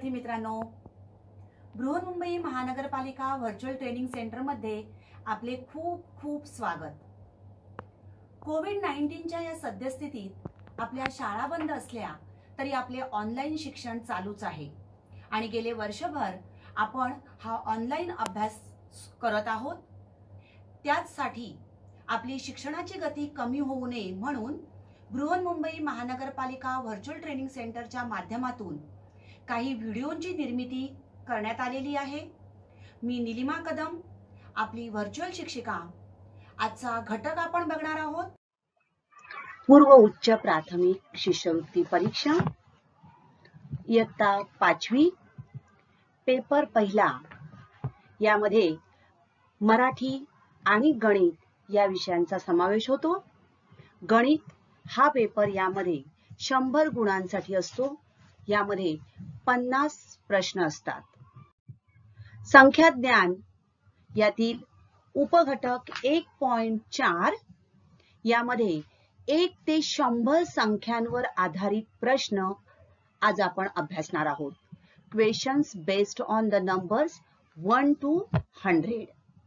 विद्यार्थी मित्रांनो, बृहन्मुंबई महानगरपालिका व्हर्च्युअल ट्रेनिंग सेंटर मध्ये आपले खूप खूप स्वागत। कोविड-19च्या या सद्यस्थितीत आपल्या शाळा बंद असल्या तरी आपले ऑनलाईन शिक्षण चालूच आहे आणि गेले वर्षभर आपण हा ऑनलाईन अभ्यास करत आहोत। त्यासाठी आपली शिक्षणाची गती कमी होऊ नये म्हणून बृहन्मुंबई महानगरपालिका व्हर्च्युअल ट्रेनिंग सेंटरच्या माध्यमातून काही व्हिडिओंची निर्मिती करण्यात आलेली आहे। मी निलिमा कदम, आपली व्हर्च्युअल शिक्षिका। आजचा घटक आपण बघणार आहोत पूर्व उच्च प्राथमिक शिष्यवृत्ती परीक्षा इयत्ता 5वी पेपर पहिला। यामध्ये मराठी आणि गणित या विषयांचा समावेश होतो। गणित हा पेपर यामध्ये 100 गुणांसाठी असतो। यामध्ये 50 प्रश्न असतात। संख्या ज्ञान यातील उपघटक 1.4 यामध्ये 1 ते 100 संख्यांवर आधारित प्रश्न आज आपण अभ्यासणार आहोत। Questions based on the numbers 1 to 100।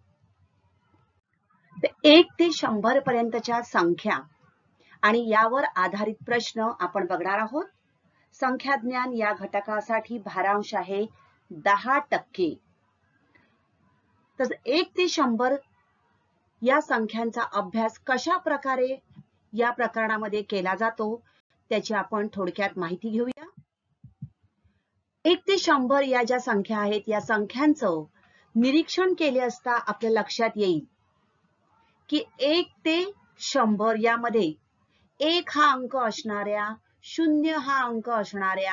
1 ते 100 पर्यंतच्या संख्या आणि यावर आधारित प्रश्न आपण बघणार आहोत। संख्या ज्ञान या घटकासाठी भारांश आहे 10%। तर 1 ते 100 या संख्यांचा अभ्यास कशा प्रकारे या प्रकरणामध्ये केला जातो त्याची आपण थोडक्यात माहिती घेऊया। 1 ते 100 या ज्या संख्या आहेत या संख्यांचं निरीक्षण केले असता आपल्या लक्षात येईल की 1 ते 100 यामध्ये 1 हा अंक असणाऱ्या, 0 हा अंक असणाऱ्या,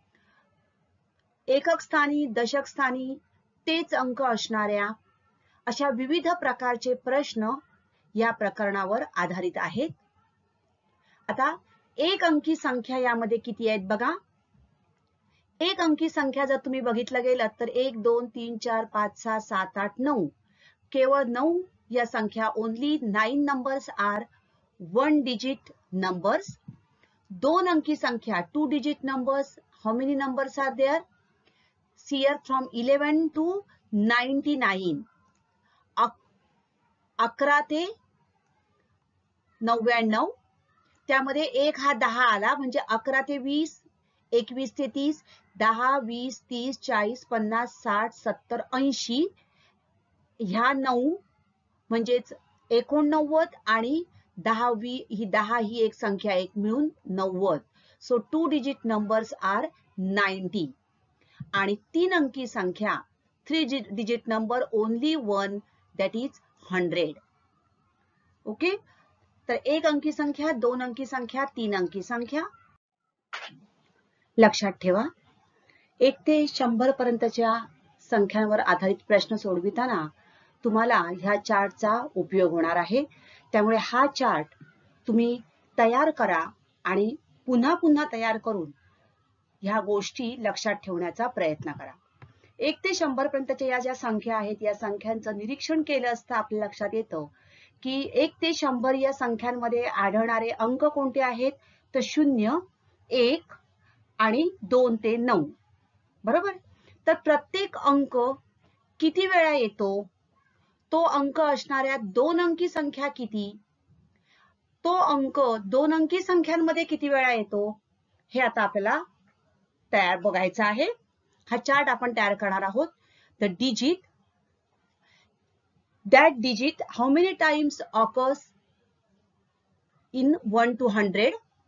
एकक स्थानी, दशक स्थानी तेच अंक असणाऱ्या अशा विविध प्रकारचे प्रश्न या प्रकरणावर आधारित आहेत। आता एक अंकी संख्या यामध्ये किती आहेत बघा। एक अंकी संख्या जर तुम्ही बघितलं गेलं तर 1 2 3 4 5 6 7 8 9 केवळ 9 या संख्या only 9 numbers are 1 digit numbers. दोन अंकी संख्या 2 digit numbers, how many numbers are there? Here from 11 to 99 11 ते 99 त्यामध्ये 1 हा 10 आला म्हणजे 11 ते 20, 21 ते 30, 10 20 30 40 50 60 70 80 ह्या 9 म्हणजेच 89 आणि 10 ही एक संख्या एक मिळून 90। सो 2 डिजिट नंबर्स आर 90 आणि 3 अंकी संख्या 3 digit number only 1 that is 100। Okay, तर एक अंकी संख्या, 2 अंकी संख्या, 3 अंकी संख्या लक्षात ठेवा। 1 ते 100 पर्यंतच्या संख्यांवर आधारित प्रश्न सोडविताना तुम्हाला ह्या चार्टचा उपयोग होणार आहे। त्यामुळे हा चार्ट तुम्ही तयार करा आणि पुन्हा पुन्हा तयार करून ह्या गोष्टी लक्षात ठेवण्याचा प्रयत्न करा। 1 ते 100 पर्यंतच्या या ज्या संख्या आहेत या संख्यांचं निरीक्षण केलं असता आपल्या लक्षात येतं की 1 ते 100 या संख्यांमध्ये आढळणारे अंक कोणते आहेत तर 0, 1 आणि 2 ते 9 बरोबर। तर प्रत्येक अंक किती वेळा येतो, तो अंक असणाऱ्या 2 अंकी संख्या किती, तो अंक 2 अंकी संख्यांमध्ये किती वेळा येतो हे आता आपल्याला तयार बघायचं आहे। हा चार्ट आपण तयार करणार आहोत। The digit, that digit how many times occurs in 1 to 100?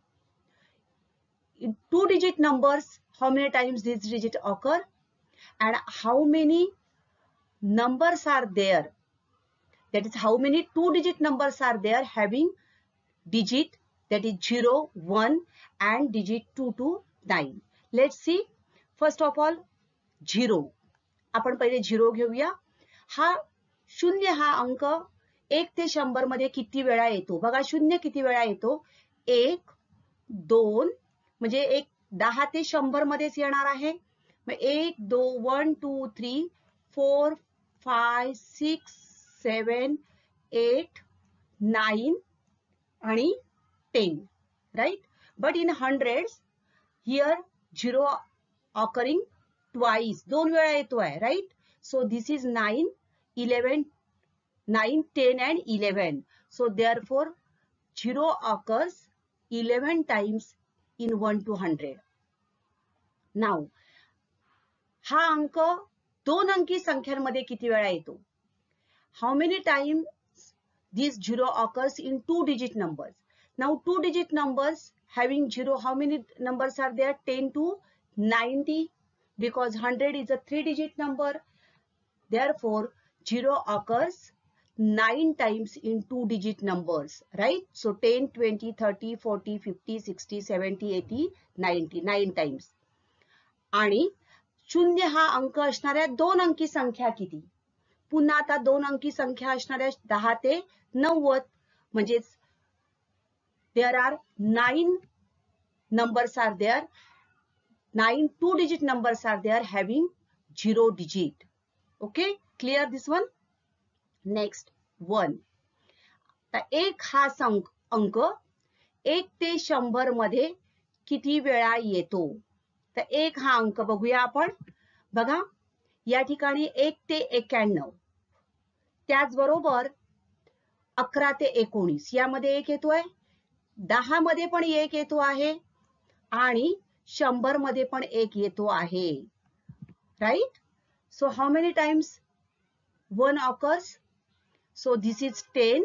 In 2 digit numbers, how many times this digit occur? And how many numbers are there? That is how many 2 digit numbers are there having digit that is 0, 1 and digit 2 to 9. Let's see. First of all 0. आपण पहिले 0 घेऊया। हा 0 हा अंक 1 ते 100 मध्ये किती वेळा येतो बघा। 0 किती वेळा येतो 1 2 म्हणजे 10 ते 100 मध्येच येणार आहे। मग 1 2 1 2 3 4 5 6 7 8 9 आणि 10 right? But in hundreds here 0 occurring twice, 2 वेळा येतोय, right? So this is 9, 11, 9, 10 and 11. So therefore 0 occurs 11 times in 1 to 100. Now हा अंक 2 अंकी संख्यांमध्ये किती वेळा येतो? How many times this 0 occurs in 2-digit numbers? Now 2-digit numbers having 0, how many numbers are there? 10 to 90, because 100 is a 3-digit number. Therefore 0 occurs 9 times in 2-digit numbers, right? So 10, 20, 30, 40, 50, 60, 70, 80, 90, 9 times. आणि 0 हा अंक असणाऱ्या 2 अंकी संख्या किती? पुन्हा आता 2 अंकी संख्या असणाऱ्या 10 ते 90, म्हणजेच there are 9 numbers are there, 9 2-digit numbers are there having 0 digit. Okay, clear this one? Next 1. आता 1 हा अंक 1 ते 100 मध्ये किती वेळा येतो? तर 1 हा अंक बघूया आपण. बघा या ठिकाणी 1 ते 91, त्याचबरोबर 11 ते 19 यामध्ये 1 येतोय, 10 मध्ये पण 1 येतो आहे आणि 100 मध्ये पण 1 येतो आहे, right? So how many times 1 occurs? So this is 10,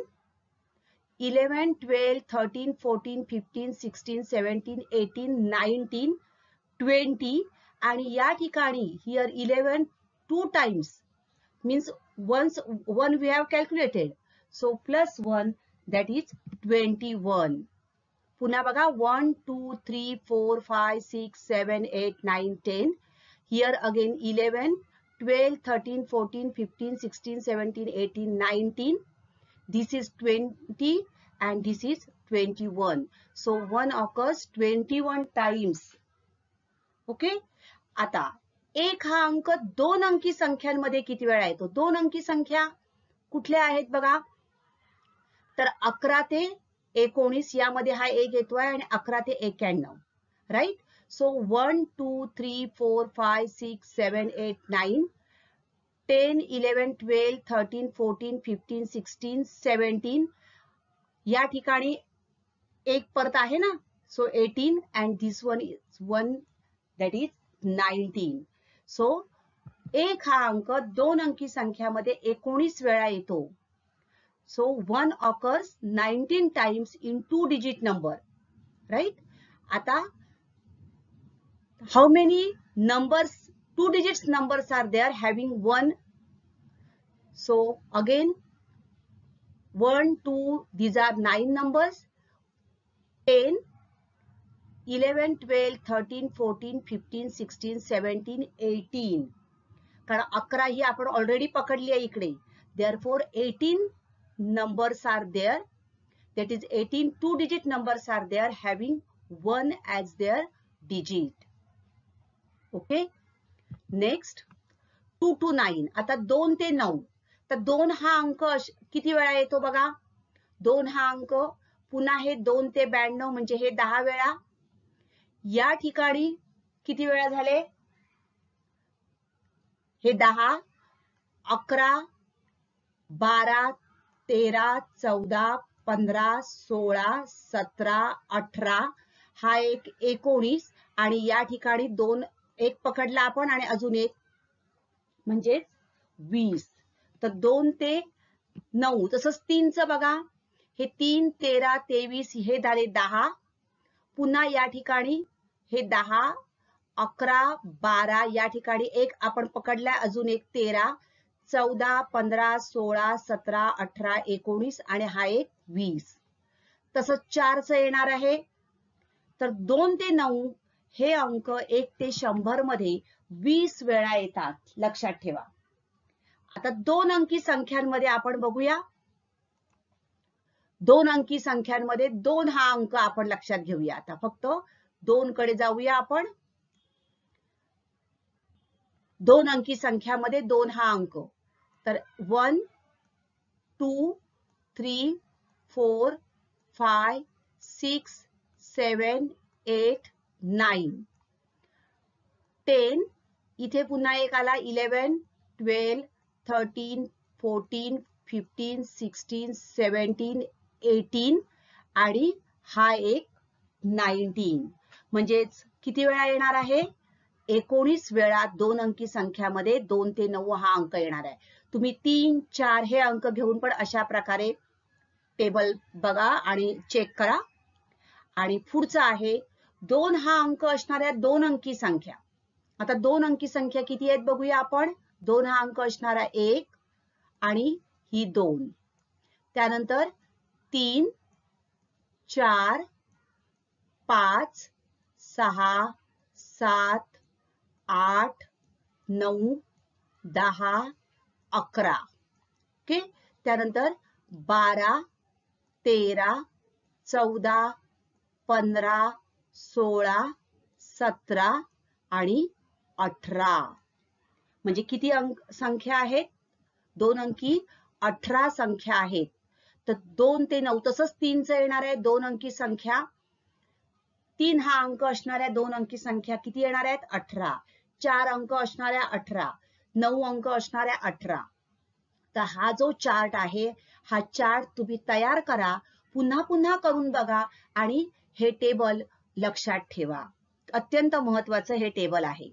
11, 12, 13, 14, 15, 16, 17, 18, 19, 20 आणि या ठिकाणी here 11 2 times means once 1 we have calculated. So plus 1, that is 21. पुन्हा बघा 1, 2, 3, 4, 5, 6, 7, 8, 9, 10. Here again 11, 12, 13, 14, 15, 16, 17, 18, 19. This is 20 and this is 21. So 1 occurs 21 times. Okay? आता 1 हा अंक 2 अंकी संख्यांमध्ये किती वेळा येतो? 2 अंकी संख्या कुठल्या आहेत बघा? तर 11 ते 19 यामध्ये हा 1 येतोय आणि 11 ते 91, राईट? सो 1, 2, 3, 4, 5, 6, 7, 8, 9, 10, 11, 12, 13, 14, 15, 16, 17 या ठिकाणी 1 परत आहे ना, so 18 and this one is 1, that is 19. So 1 हा अंक 2 अंकी संख्यामध्ये 19 वेळा येतो. So 1 occurs 19 times in 2-digit number, right? आता how many numbers, 2-digit numbers are there having 1? So again 1, 2, these are 9 numbers, 10, 11, 12, 13, 14, 15, 16, 17, 18. कारण 11 ही आपण ऑलरेडी पकडली आहे इकडे. Therefore 18 numbers are there, that is 18 2-digit numbers are there having 1 as their digit. Okay, next 2 to 9. आता 2 ते 9, तर 2 हा अंक किती वेळा येतो बघा? 2 हा अंक पुन्हा हे 2 ते 92 म्हणजे हे 10 वेळा. या ठिकाणी किती वेळा झाले? हे 10, 11, 12, 13, 14, 15, 16, 17, 18 हा एक 19 आणि या ठिकाणी 2 एक पकडला आपण आणि अजून एक म्हणजे 20. तर 2 ते 9 तसंच 3चं बघा, हे 3, 13, 23 हे झाले 10. पुन्हा या ठिकाणी हे 10, 11, 12 या ठिकाणी एक आपण पकडलाय, अजून एक 13, 14, 15, 16, 17, 18, 19 आणि हा एक 20. तसंच 4चं येणार आहे. तर 2 ते 9 हे अंक 1 ते 100 मध्ये 20 वेळा येतात, लक्षात ठेवा. आता 2 अंकी संख्यांमध्ये आपण बघूया. 2 अंकी संख्यांमध्ये 2 हा अंक आपण लक्षात घेऊया. आता फक्त 2 कडे जाऊया आपण. 2 अंकी संख्यामध्ये 2 हा अंक, तर 1, 2, 3, 4, 5, 6, 7, 8, 9, 10, इथे पुन्हा एक आला 11, 12, 13, 14, 15, 16, 17, 18 आणि हा एक 19. म्हणजेच किती वेळा येणार आहे? 19 वेळा 2 अंकी संख्यामध्ये 2 ते 9 हा अंक येणार आहे. तुम्ही 3, 4 हे अंक घेऊन पण अशा प्रकारे टेबल बघा आणि चेक करा. आणि पुढचा आहे 2 हा अंक असणाऱ्या 2 अंकी संख्या. आता 2 अंकी संख्या किती आहेत बघूया आपण. 2 हा अंक असणारा 1 आणि ही 2. त्यानंतर 3, 4, 5, 6, 7, 8, 9, 10, 11. ओके. त्यानंतर 12, 13, 14, 15, 16, 17 आणि 18. म्हणजे किती संख्या आहेत? 2 अंकी 18 संख्या आहेत. तर 2 ते 9 तसंच 3चं येणार आहे 2 अंकी संख्या. 3 हा अंक असणाऱ्या 2 अंकी संख्या किती येणार आहेत? 18. 4 अंक असणाऱ्या 18, 9 अंक असणाऱ्या 18. तर हा जो चार्ट आहे हा चार्ट तुम्ही तयार करा, पुन्हा पुन्हा करून बघा आणि हे टेबल लक्षात ठेवा. अत्यंत महत्वाचं हे टेबल आहे.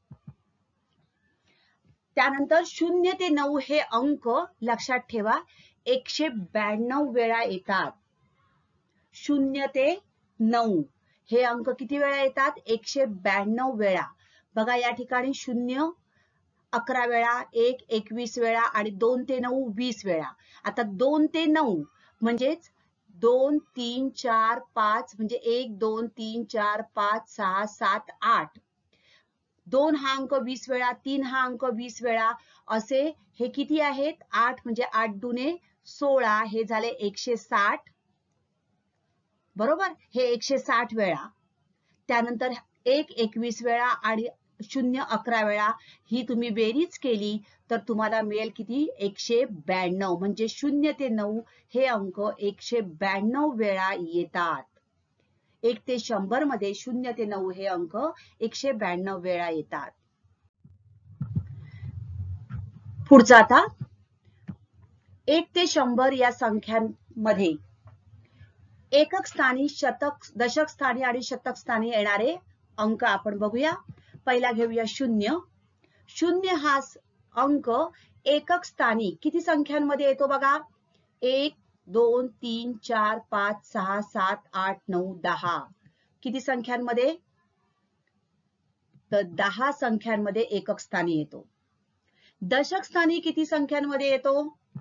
त्यानंतर 0 ते 9 हे अंक लक्षात ठेवा 192 वेळा येतात. 0 ते 9 हे अंक किती वेळा येतात? 192 वेळा. बघा या ठिकाणी 0 11 वेळा, 1 21 वेळा आणि 2 ते 9 20 वेळा. आता 2 ते 9 म्हणजेच 2, 3, 4, 5 म्हणजे 1, 2, 3, 4, 5, 6, 7, 8. 2 हा अंक 20 वेळा, 3 हा अंक 20 वेळा असे हे किती आहेत? 8 म्हणजे 8 दुने 16 हे झाले 160. बरोबर? हे 160 वेळा. त्यानंतर 1 21 वेळा आणि 0 11 वेळा ही तुम्ही बेरीज केली तर तुम्हाला मिळेल किती? 192. म्हणजे 0 ते 9 हे अंक 192 वेळा येतात. 1 ते 100 मध्ये 0 ते 9 हे अंक 192 वेळा येतात. पुढचा आता 1 ते 100 या संख्यांमध्ये एकक स्थानी, शतक, दशक स्थानी आणि शतक स्थानी येणारे अंक आपण बघूया. पहिला घेऊया 0. 0 हा अंक एकक स्थानी किती संख्यांमध्ये येतो बघा? 1, 2, 3, 4, 5, 6, 7, 8, 9, 10. किती संख्यांमध्ये? तर 10 संख्यांमध्ये एकक स्थानी येतो. दशक स्थानी किती संख्यांमध्ये येतो?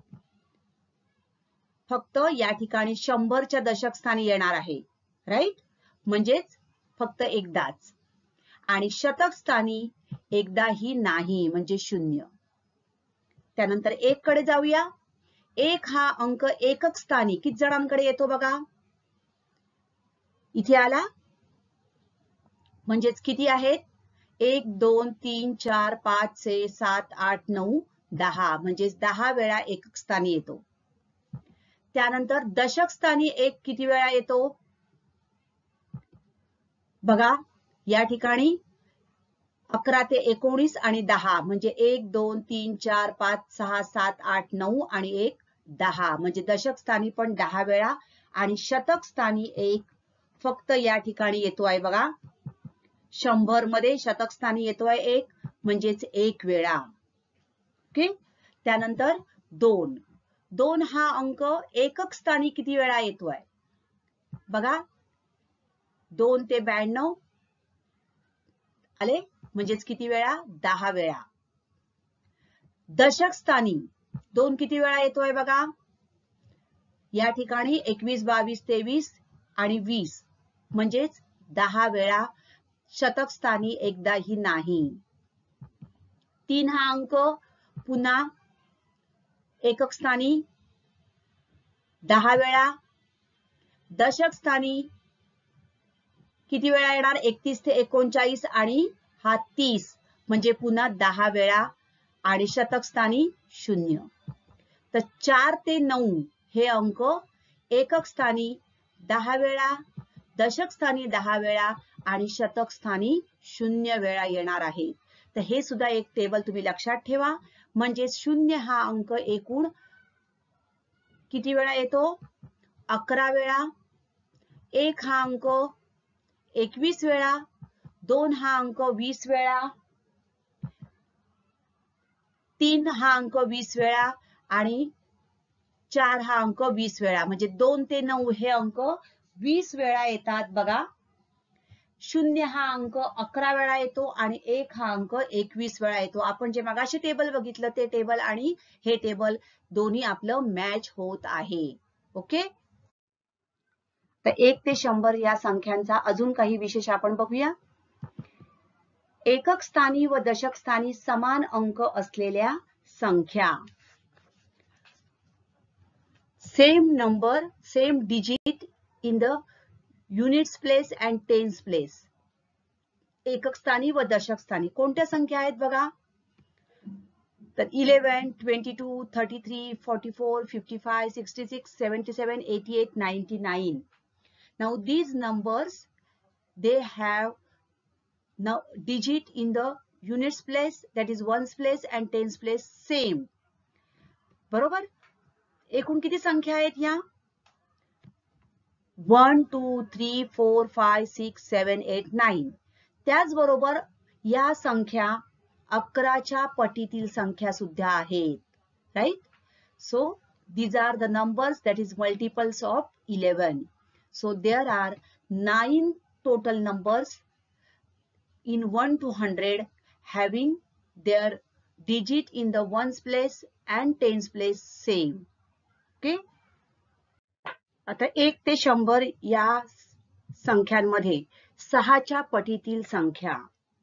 फक्त या ठिकाणी 100च्या दशक स्थानी येणार आहे. राईट? म्हणजेच फक्त एकदाच. आणि शतक स्थानी एकदाही नाही म्हणजे 0. त्यानंतर 1 कडे जाऊया. 1 हा अंक एकक स्थानी किती जणांकडे येतो बघा? इथे आला. म्हणजेच किती आहेत? 1, 2, 3, 4, 5, 6, 7, 8, 9, 10. म्हणजेच 10 वेळा एकक स्थानी येतो. त्यानंतर दशक स्थानी 1 किती वेळा येतो? बघा या ठिकाणी 11 ते 19 आणि 10 म्हणजे 1, 2, 3, 4, 5, 6, 7, 8, 9 आणि 1, 10. म्हणजे दशक स्थानी पण 10 वेळा आणि शतक स्थानी 1 फक्त या ठिकाणी येतो आहे बघा. 100 मध्ये शतक स्थानी येतो आहे 1 म्हणजेच 1 वेळा. ओके. त्यानंतर 2. 2 हा अंक एकक स्थानी किती वेळा येतोय? बघा 2 ते 92 आले म्हणजेच किती वेळा? 10 वेळा. दशक स्थानी 2 किती वेळा येतोय बघा? या ठिकाणी 21, 22, 23 आणि 20 म्हणजेच 10 वेळा. शतक स्थानी एकदाही नाही. 3 हा अंक पुन्हा एकक स्थानी 10 वेळा. दशक स्थानी किती वेळा येणार? 31 ते 39 आणि हा 30 म्हणजे पुन्हा 10 वेळा आणि शतक स्थानी 0. तर 4 ते 9 हे अंक एकक स्थानी 10 वेळा, दशक स्थानी 10 वेळा आणि शतक स्थानी 0 वेळा येणार आहे. तर हे सुद्धा एक टेबल तुम्ही लक्षात ठेवा. म्हणजे 0 हा अंक एकूण किती वेळा येतो? 11 वेळा. 1 हा अंक 21 वेळा. 2 हा अंक 20 वेळा. 3 हा अंक 20 वेळा आणि 4 हा अंक 20 वेळा. म्हणजे 2 ते 9 हे अंक 20 वेळा येतात बघा. 0 हा अंक 11 वेळा येतो आणि 1 हा अंक 21 वेळा येतो. आपण जे मगाशी टेबल बघितलं ते टेबल आणि हे टेबल दोन्ही आपलं मॅच होत आहे. ओके. तर 1 ते 100 या संख्यांचा अजून काही विशेष आपण बघूया. एकक स्थानी व दशक स्थानी समान अंक असलेल्या संख्या. Same number, same digit in the units place and tens place. एकक स्थानी व दशक स्थानी कोणत्या संख्या आहेत बघा. तर 11, 22, 33, 44, 55, 66, 77, 88, 99. Now these numbers, they have now digit in the units place, that is ones place and tens place same. बरोबर. एकूण किती संख्या आहेत या? 1, 2, 3, 4, 5, 6, 7, 8, 9. त्याचबरोबर या संख्या 11च्या पटीतील संख्या सुद्धा आहेत. Right. So these are the numbers that is multiples of 11. So there are 9 total numbers in 1 to 100 having their digit in the ones place and tens place same. Okay. आता 1 ते 100 या संख्यांमध्ये 6च्या पटीतील संख्या.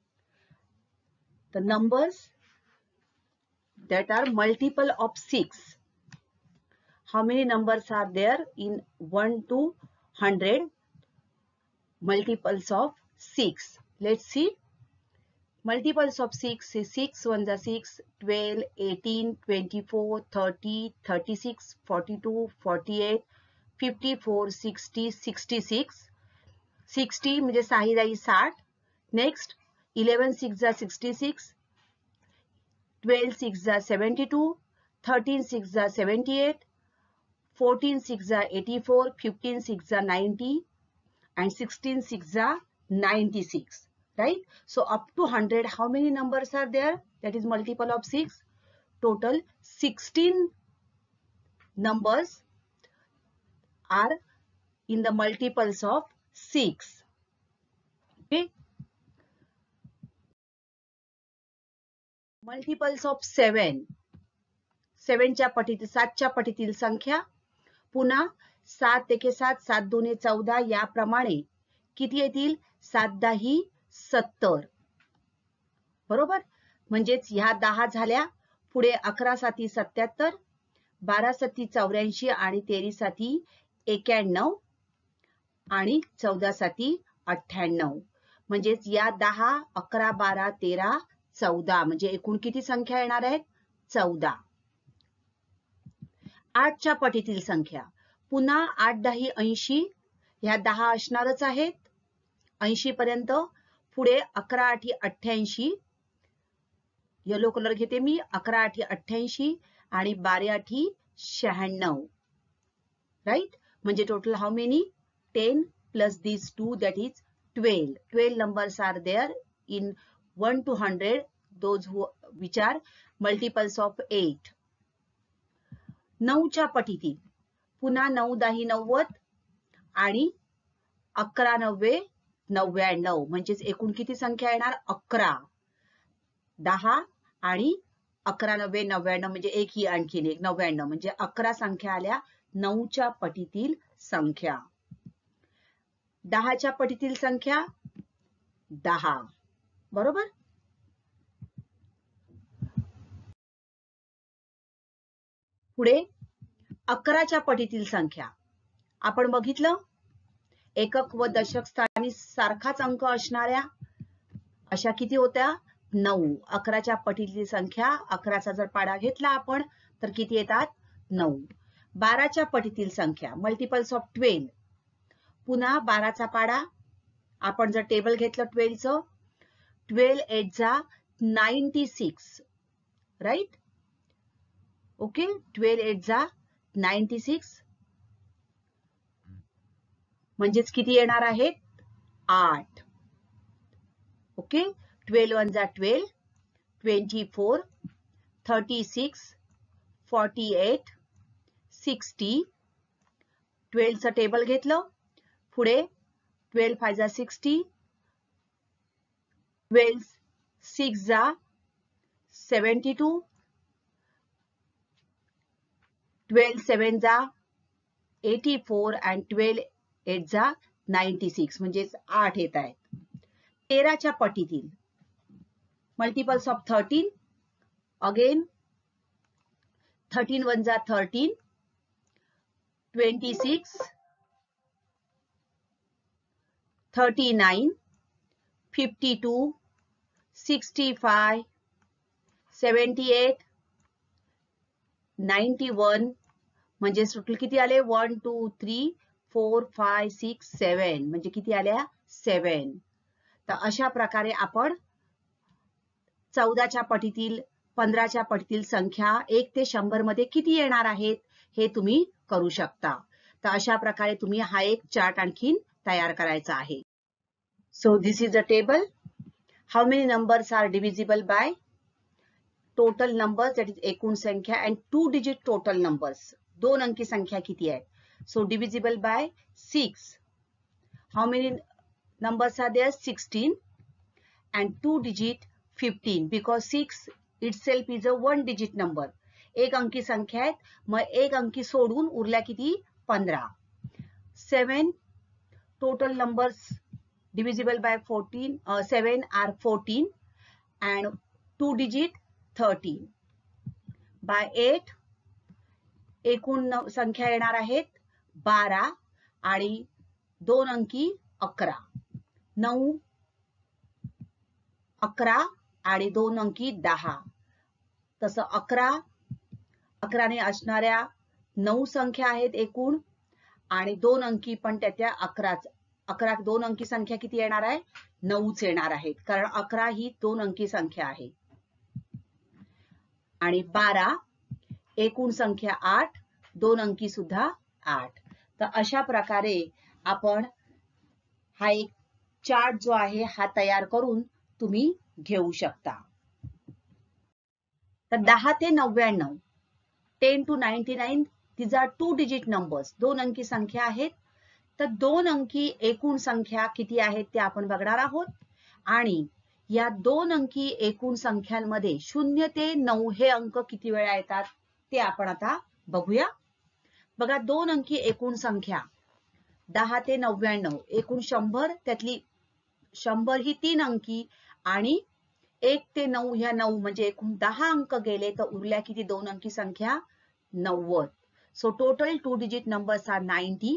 The numbers that are multiple of 6. How many numbers are there in 1 to 100? Multiples of 6. Let's see. Multiples of 6 is 6 1 is 6, 12, 18, 24, 30, 36, 42, 48, 54, 60, 66. 60 म्हणजे 6 जाई 60. Next 11 6 is 66, 12 6 is 72, 13 6 is 78, 14 6 is 84, 15 6 is 90 and 16 6 is 96. Right? So up to 100, how many numbers are there? That is multiple of 6. Total 16 numbers are in the multiples of 6. Okay. Multiples of 7. 7च्या पटीतील 7च्या पटीतील संख्या. पुन्हा 7 1 7, 7 2 14 याप्रमाणे किती येतील? 7 10 70. बरोबर. म्हणजेच ह्या 10 झाल्या. पुढे 11 7 77, 12 7 84 आणि 13 7 91 आणि 14 7 98. म्हणजेच या 10 11 12 13 14 म्हणजे एकूण किती संख्या येणार आहेत? 14. 8च्या पटीतील संख्या. पुन्हा 8 10 80. ह्या 10 असणारच आहेत 80 पर्यंत. पुढे 11 8 88. येलो कलर घेते मी. 11 8 88 आणि 12 8 96. राईट. म्हणजे total how many? 10 plus these 2, that is 12. 12 numbers are there in 1 to 100, those which are multiples of 8. 9च्या पटीतील. पुन्हा 9 10 90 आणि 11 90 99. म्हणजेच एकूण किती संख्या येणार? 11. 10 आणि 11 90 99 म्हणजे एक ही आणखीन एक 99. म्हणजे 11 संख्या आल्या 9च्या पटीतील संख्या. 10च्या पटीतील संख्या 10. बरोबर. पुढे 11च्या पटीतील संख्या. आपण बघितलं एकक व दशक स्थानी सारखाच अंक असणाऱ्या अशा किती होत्या? 9. 11च्या पटीतील संख्या. 11चा जर पाडा घेतला आपण तर किती येतात? 9. 12च्या पटीतील संख्या. Multiples of 12. पुन्हा 12चा पाडा. आपण जर टेबल घेतलं 12चं. 12 8 जा 96, राईट? ओके, 12 8 जा 96, म्हणजेच किती येणार आहेत? 8. ओके, 12 1 जा 12, 24, 36, 48, 60. 12 चं टेबल घेतलं, पुढे 12 5 जा 60, 12 6 जा 72, 12 7 जा 84 and 12 8 जा 96, म्हणजेच 8 येत आहेत. 13च्या पटीतील मल्टिपल्स ऑफ 13, अगेन 13 1 जा 13, 26, 39, 52, 65, 78, 91, म्हणजे टोटल किती आले? 1 2 3 4 5 6 7, म्हणजे किती आल्या? 7. तर अशा प्रकारे आपण 14च्या पटीतील 15च्या पटीतील संख्या 1 ते 100 मध्ये किती येणार आहेत हे तुम्ही करू शकता. तर अशा प्रकारे तुम्ही हा एक चार्ट आणखीन तयार करायचा आहे. So this is a table. How many numbers are divisible by total numbers, that is एकूण संख्या, अँड 2 डिजिट टोटल नंबर्स, 2 अंकी संख्या किती आहेत. So divisible by 6. How many numbers are there? 16, and 2 digit 15, because 6 itself is a 1 digit number. एक अंकी संख्या आहे, मग एक अंकी सोडून उरल्या किती? 15. 7 total numbers divisible by 14, 7 are 14 and 2 digit 13. by 8 एकूण संख्या येणार आहेत 12 आणि 2 अंकी 11. 9 11 आणि 2 अंकी 10. तसं 11 ने असणाऱ्या 9 संख्या आहेत एकूण, आणि 2 अंकी पण त्याच्या 11 2 अंकी संख्या किती येणार आहे? 9च येणार आहेत, कारण 11 ही 2 अंकी संख्या आहे. आणि 12 एकूण संख्या 8, 2 अंकी सुद्धा 8. तर अशा प्रकारे आपण हा एक चार्ट जो आहे हा तयार करून तुम्ही घेऊ शकता. तर 10 ते 99, 10 to 99, these are 2 digit numbers, 2 अंकी संख्या आहेत. तर 2 अंकी एकूण संख्या किती आहेत ते आपण बघणार आहोत, आणि या 2 अंकी एकूण संख्यांमध्ये 0 ते 9 हे अंक किती वेळा येतात ते आपण आता बघूया. बघा, 2 अंकी एकूण संख्या 10 ते 99, एकूण 100, त्यातली 100 ही 3 अंकी, आणि 1 ते 9 ह्या 9 म्हणजे एकूण 10 अंक गेले, तर उरल्या किती? 2 अंकी संख्या 90. So total 2 digit numbers are 90,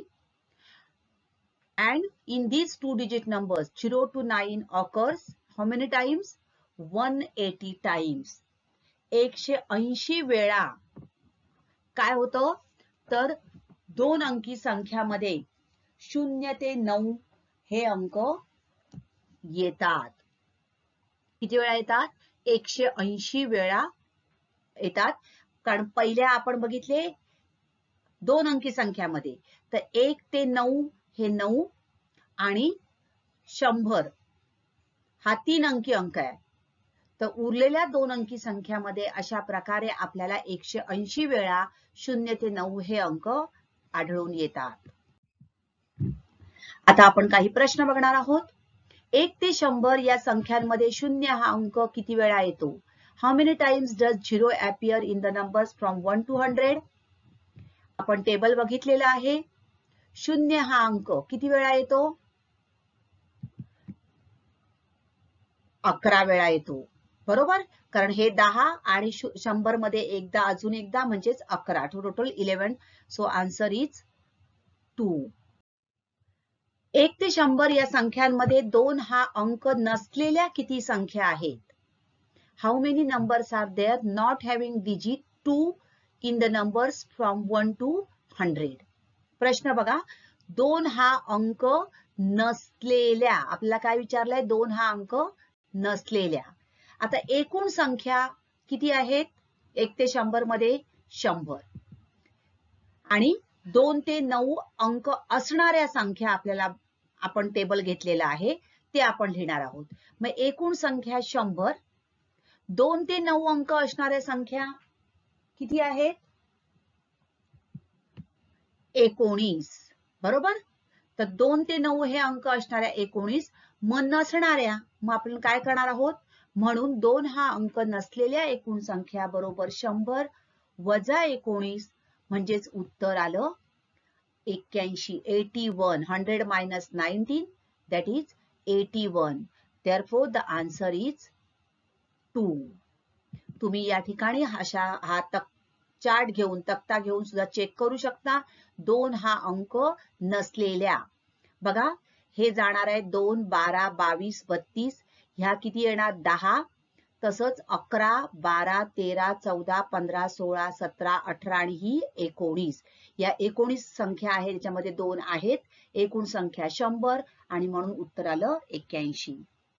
and in these 2 digit numbers 0 to 9 occurs how many times? 180 times. 180 वेळा काय होतं? तर 2 अंकी संख्यामध्ये 0 ते 9 हे अंक येतात. किती वेळा येतात? 180 वेळा येतात. कारण पहिल्या आपण बघितले 2 अंकी संख्यामध्ये, तर 1 ते 9 हे 9, आणि 100 हा 3 अंकी अंक आहे. तर उरलेल्या 2 अंकी संख्यामध्ये अशा प्रकारे आपल्याला 180 वेळा 0 ते 9 हे अंक आढळून येतात. आता आपण काही प्रश्न बघणार आहोत. 1 ते 100 या संख्यांमध्ये 0 हा अंक किती वेळा येतो? How many times does 0 appear in the numbers from 1 to 100? आपण टेबल बघितलेलं आहे. 0 हा अंक किती वेळा येतो? 11 वेळा येतो, बरोबर? कारण हे 10 आणि 100 मध्ये एकदा अजून एकदा म्हणजेच 11, टोटल 11. So answer is 2. 1 ते 100 या संख्यांमध्ये 2 हा अंक नसलेल्या किती संख्या आहेत? How many numbers are there not having digit 2 in the numbers from 1 to 100? प्रश्न बघा, 2 हा अंक नसलेल्या, आपल्याला काय विचारलंय? 2 हा अंक नसलेल्या. आता एकूण संख्या किती आहेत? 1 ते 100 मध्ये 100 आणि 2 ते 9 अंक असणाऱ्या संख्या आपल्याला आपण टेबल घेतलेला आहे ते आपण लिहिणार आहोत. मग एकूण संख्या 100, 2 ते 9 अंक असणाऱ्या संख्या किती आहेत? 19. बरोबर? तर 2 ते 9 हे अंक असणाऱ्या 19, मग नसणाऱ्या मग आपण काय करणार आहोत? म्हणून 2 हा अंक नसलेल्या एकूण संख्या बरोबर 100 वजा 19 म्हणजेच उत्तर आलं 81. 81. 100 minus 19 that is 81. Therefore the answer is 2. तुम्ही या ठिकाणी हा चार्ट घेऊन तक्ता घेऊन सुद्धा चेक करू शकता. 2 हा अंक नसलेल्या बघा हे जाणार आहे 2, 12, 22, 32 ह्या किती येणार 10, तसंच 11, 12, 13, 14, 15, 16, 17, 18 आणि ही 19. या 19 संख्या आहे त्याच्यामध्ये 2 आहेत. एकूण संख्या 100 आणि म्हणून उत्तर आलं 81.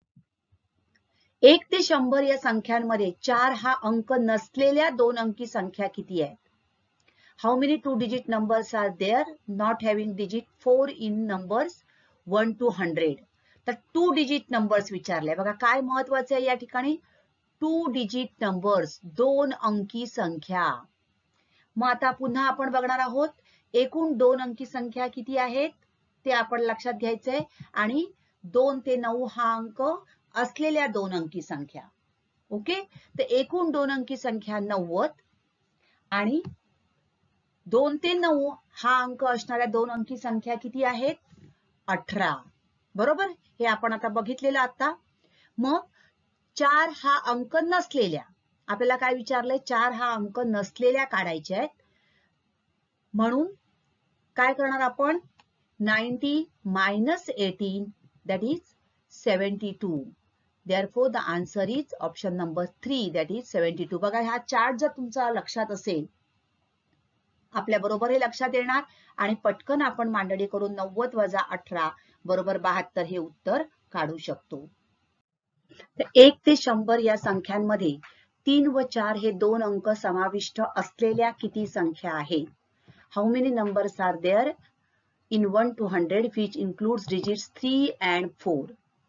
1 ते 100 या संख्यांमध्ये 4 हा अंक नसलेल्या 2 अंकी संख्या किती आहेत? How many 2-digit numbers are there not having digit 4 in numbers 1 to 100? तर 2-digit numbers विचारले. बघा काय महत्वाचे आहे या ठिकाणी? 2-digit numbers 2 अंकी संख्या. मग आता पुन्हा आपण बघणार आहोत एकूण 2 अंकी संख्या किती आहेत ते आपण लक्षात घ्यायचंय आणि 2 ते 9 हा अंक असलेल्या 2 अंकी संख्या. ओके, तर एकूण 2 अंकी संख्या 90 आणि 2 ते 9 हा अंक असणाऱ्या 2 अंकी संख्या किती आहेत? 18. बरोबर, हे आपण आता बघितलेलं आता. मग 4 हा अंक नसलेल्या आपल्याला काय विचारलंय? 4 हा अंक नसलेल्या काढायचे आहेत. म्हणून काय करणार आपण? 90 minus 18 that is 72. Therefore the answer is option number 3 that is 72. बघा हा चार्ट जर तुमचा लक्षात असेल आपल्या बरोबर हे लक्षात येणार आणि पटकन आपण मांडणी करून 90 वजा 18 बरोबर 72 हे उत्तर काढू शकतो. 1 ते 100 या संख्यांमध्ये 3 व 4 हे 2 अंक समाविष्ट असलेल्या किती संख्या आहेत? How many numbers are there in 1 to 100 which includes digits 3 and 4?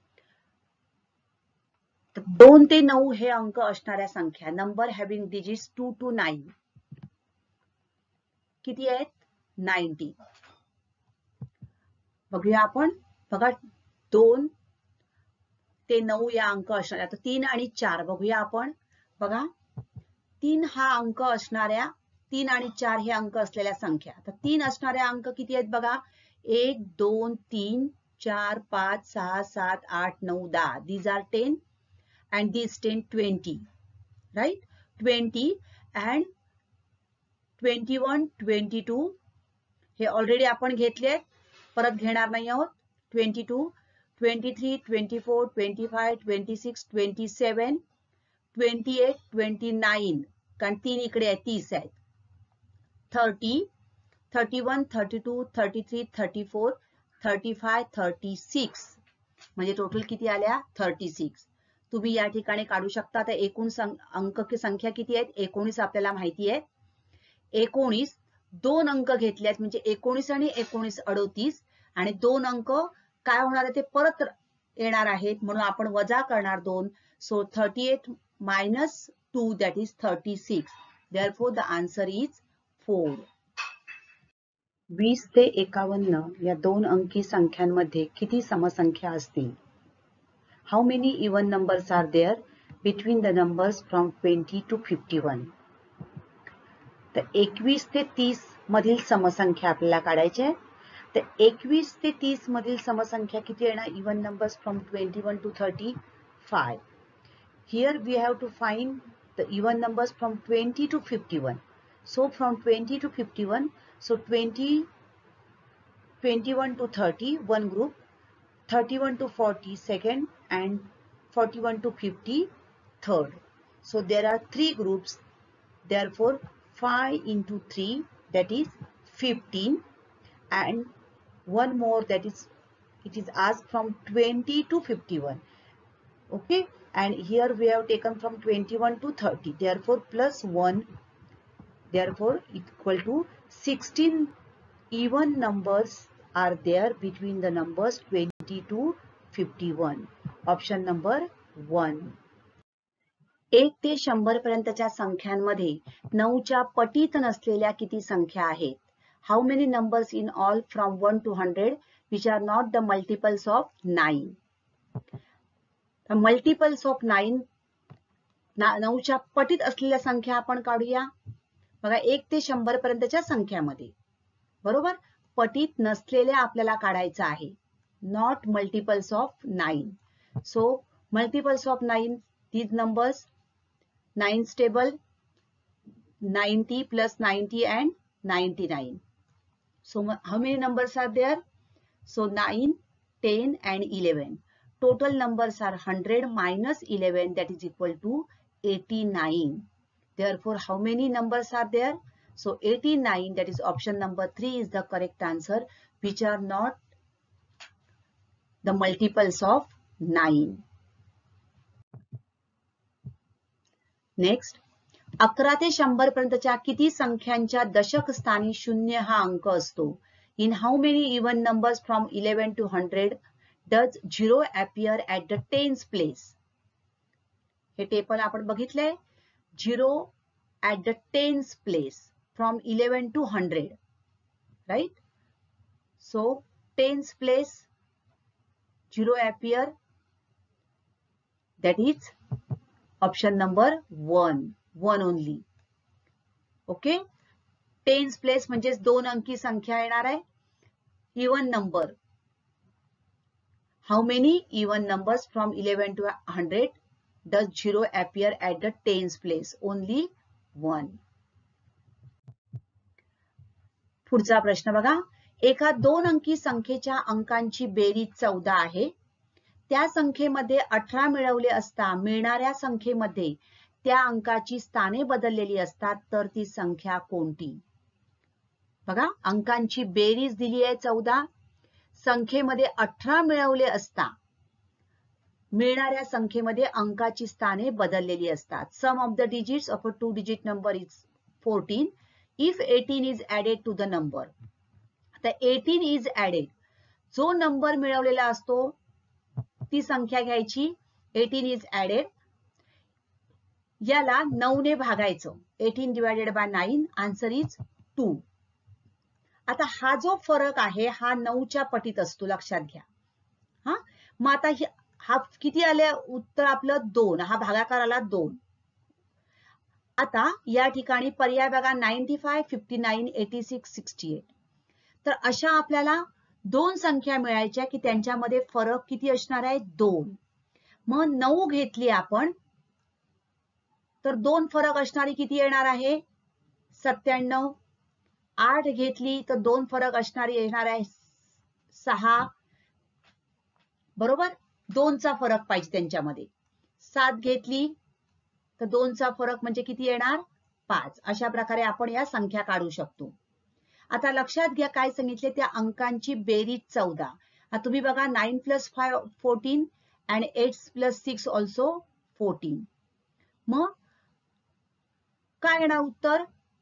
2 ते 9 हे अंक असणाऱ्या संख्या नंबर हॅव्हिंग डिजिट्स 2 to 9 किती आहेत? 90. बघूया आपण. बघा 2 ते 9 या अंक असणाऱ्या आता 3 आणि 4 बघूया आपण. बघा 3 हा अंक असणाऱ्या 3 आणि 4 हे अंक असलेल्या संख्या. तर 3 असणाऱ्या अंक किती आहेत बघा? 1, 2, 3, 4, 5, 6, 7, 8, 9, 10. These are 10 and these 10, 20. Right? 20 and 21, 22 हे ऑलरेडी आपण घेतले परत घेणार नाही आहोत. 22, 23, 24, 25, 26, 27, 28, 29 कारण 3 इकडे आहे 30 आहेत. 30, 31, 32, 33, 34, 35, 36 म्हणजे टोटल किती आल्या? 36. तुम्ही या ठिकाणी काढू शकता. आता एकूण अंक संख्या किती आहेत? 19 आपल्याला माहिती आहे. 19 2 अंक घेतले आहेत म्हणजे 19 आणि 19 38 आणि 2 अंक काय होणार आहे ते परत येणार आहेत म्हणून आपण वजा करणार 2. So 38 minus 2 that is 36. Therefore the answer is 4. 20 ते 51 या 2 अंकी संख्यांमध्ये किती समसंख्या असतील? How many even numbers are there between the numbers from 20 to 51? तर 21 ते 30 मधील समसंख्या आपल्याला काढायच्या आहेत. तर 21 ते 30 मधील समसंख्या किती येणार? Even numbers from 21 to 35. Here we have to find the even numbers from 20 to 51. So from 20 to 51, so 21 to 30 one group, 31 to 40 second and 41 to 50 third. So there are 3 groups. Therefore 5 into 3 that is 15 and one more that is it is asked from 20 to 51. Okay, and here we have taken from 21 to 30, therefore plus 1, therefore equal to 16 even numbers are there between the numbers 20 to 51. Option number 1. 1 ते 100 पर्यंतच्या संख्यांमध्ये 9च्या पटीत नसलेल्या किती संख्या आहेत? How many numbers in all from 1 to 100 which are not the multiples of 9? The multiples of 9, 9च्या पटीत असलेल्या संख्या आपण काढूया. बघा 1 ते 100 पर्यंतच्या संख्यामध्ये, बरोबर, पटीत नसलेल्या आपल्याला काढायचं आहे. Not multiples of 9. So multiples of 9, these numbers, 9's table, 90 plus 90 and 99. So how many numbers are there? So 9, 10 and 11. Total numbers are 100 minus 11, that is equal to 89. Therefore, how many numbers are there? So 89, that is option number 3 is the correct answer, which are not the multiples of 9. Next, 11 ते 100 पर्यंतच्या किती संख्यांच्या दशक स्थानी 0 हा अंक असतो? In how many even numbers from 11 to 100 does 0 appear at the tens place? हे टेबल आपण बघितलंय. 0 at the tens place from 11 to 100, right? So tens place 0 appear, that is option number 1, 1 only. Okay, tens place म्हणजेच 2 अंकी संख्या येणार आहे. Even number, how many even numbers from 11 to 100 does 0 appear at the tens place? Only 1. पुढचा प्रश्न बघा. एका 2 अंकी संख्येच्या अंकांची बेरीज 14 आहे. त्या संख्येमध्ये 18 मिळवले असता मिळणाऱ्या संख्येमध्ये त्या अंकाची स्थाने बदललेली असतात, तर ती संख्या कोणती? बघा, अंकांची बेरीज दिली आहे 14, संख्येमध्ये 18 मिळवले असता मिळणाऱ्या संख्येमध्ये अंकाची स्थाने बदललेली असतात. Sum of the digits of a 2-digit number is 14 if 18 is added to the number. आता 18 is added, जो नंबर मिळवलेला असतो ती संख्या घ्यायची. 18 is added, याला 9 ने भागायचं. 18 divided by 9, answer is 2. आता हा जो फरक आहे हा 9च्या पटीत असतो, लक्षात घ्या. मग आता हा किती आले उत्तर आपलं? 2. हा भागाकार आला 2. आता या ठिकाणी पर्याय बघा, 95, 59, 86, 68. तर अशा आपल्याला 2 संख्या मिळायच्या की त्यांच्यामध्ये फरक किती असणार आहे? 2. मग 9 घेतली आपण तर 2 फरक असणारी किती येणार आहे? 97. 8 घेतली तर 2 फरक असणारी येणार आहे 6. बरोबर, 2चा फरक पाहिजे त्यांच्यामध्ये. 7 घेतली तर 2चा फरक म्हणजे किती येणार? 5. अशा प्रकारे आपण या संख्या काढू शकतो. आता लक्षात घ्या काय सांगितले, त्या अंकांची बेरीज 14. आता तुम्ही बघा, 9 plus 5 14 and 8 plus 6 also 14. मग काय येणार उत्तर?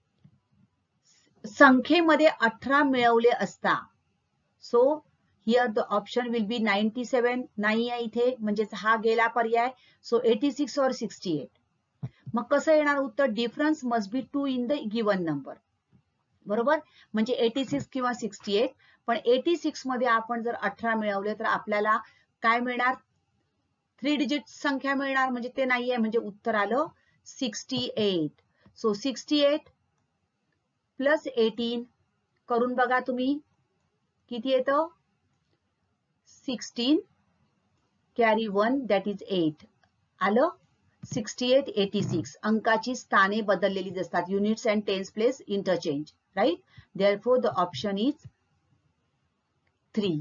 संख्येमध्ये 18 मिळवले असता. So here the option will be 97. नाही आहे इथे, म्हणजेच हा गेला पर्याय. So 86 or 68. मग कसं येणार उत्तर? Difference must be 2 in the given number. बरोबर, म्हणजे 86 किंवा 68. पण 86 मध्ये आपण जर 18 मिळवले तर आपल्याला काय मिळणार? 3 डिजिट संख्या मिळणार, म्हणजे ते नाहीये, म्हणजे उत्तर आलं 68. सो 68 प्लस 18 करून बघा तुम्ही किती येतं? 16 कॅरी 1, दॅट इज 8. आलं 68, 86. अंकाची स्थाने बदललेली असतात. Units and tens place interchange, right? Therefore the option is 3.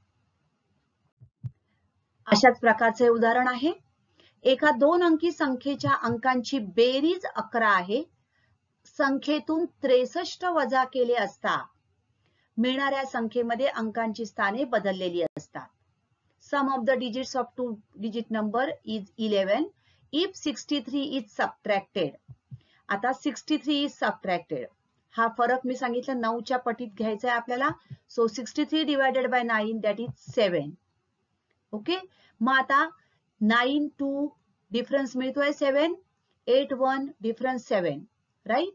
अशाच प्रकारचे उदाहरण आहे. एका 2 अंकी संख्येच्या अंकांची बेरीज 11 आहे. संख्येतून 63 वजा केले असता मिळणाऱ्या संख्येमध्ये अंकांची स्थाने बदललेली असतात. Sum of the digits of two-digit number is 11. If 63 is subtracted. आता 63 is subtracted. हा फरक मी सांगितलं 9च्या पटीत घ्यायचा आहे आपल्याला. So 63 divided by 9 that is 7. Okay, मग आता 9 2 डिफरन्स मिळतोय 7, 8 1 डिफरन्स 7, राईट.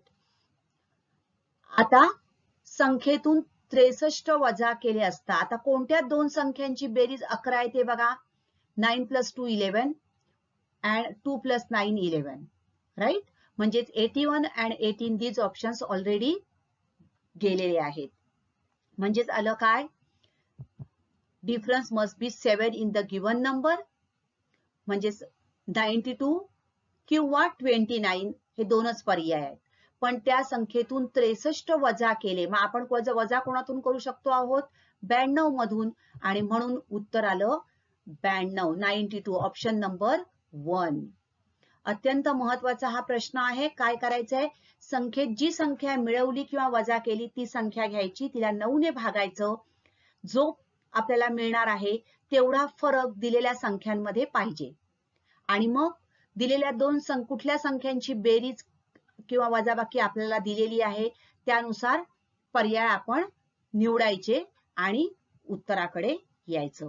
आता संख्येतून 63 वजा केले असता आता कोणत्या दोन संख्यांची बेरीज 11 येते बघा. 9 + 2 11 and 2 + 9 11, राईट. म्हणजेच 81 and 18 these ऑप्शन्स ऑलरेडी गेलेले आहेत. म्हणजेच आलं काय, difference must be 7 in the given number. म्हणजेच 92 किंवा 29 हे दोनच पर्याय आहेत. पण त्या संख्येतून 63 वजा केले, मग आपण वजा कोणातून करू शकतो आहोत, 92 मधून. आणि म्हणून उत्तर आलं 92, 92, ऑप्शन नंबर 1. अत्यंत महत्वाचा हा प्रश्न आहे. काय करायचंय, संख्येत जी संख्या मिळवली किंवा वजा केली ती संख्या घ्यायची, तिला 9 ने भागायचं. जो आपल्याला मिळणार आहे तेवढा फरक दिलेल्या संख्यांमध्ये पाहिजे. आणि मग दिलेल्या दोन कुठल्या संख्यांची बेरीज किंवा वजाबाकी आपल्याला दिलेली आहे त्यानुसार पर्याय आपण निवडायचे आणि उत्तराकडे यायचं.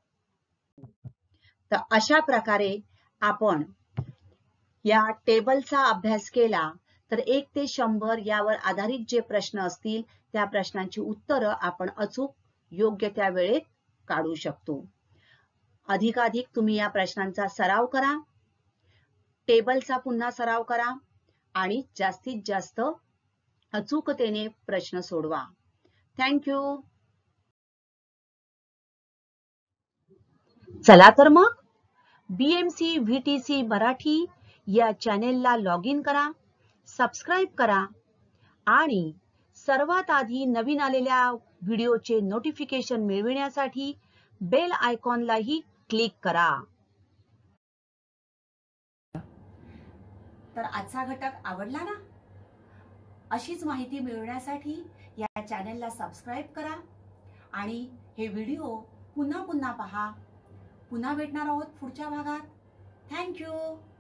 तर अशा प्रकारे आपण या टेबलचा अभ्यास केला तर 1 ते 100 यावर आधारित जे प्रश्न असतील त्या प्रश्नांची उत्तरं आपण अचूक योग्य त्या वेळेत काढू शकतो. अधिकाधिक तुम्ही या प्रश्नांचा सराव करा, टेबलचा पुन्हा सराव करा आणि जास्तीत जास्त अचूकतेने प्रश्न सोडवा. थँक्यू. चला तर मग BMC VTC मराठी या चॅनेलला लॉग इन करा, सबस्क्राईब करा आणि सर्वात आधी नवीन आलेल्या व्हिडिओचे नोटिफिकेशन मिळविण्यासाठी बेल आयकॉनलाही क्लिक करा. तर आजचा घटक आवडला ना? अशीच माहिती मिळवण्यासाठी या चॅनेलला सबस्क्राईब करा आणि हे व्हिडिओ पुन्हा पुन्हा पहा. पुन्हा भेटणार आहोत पुढच्या भागात. थँक्यू.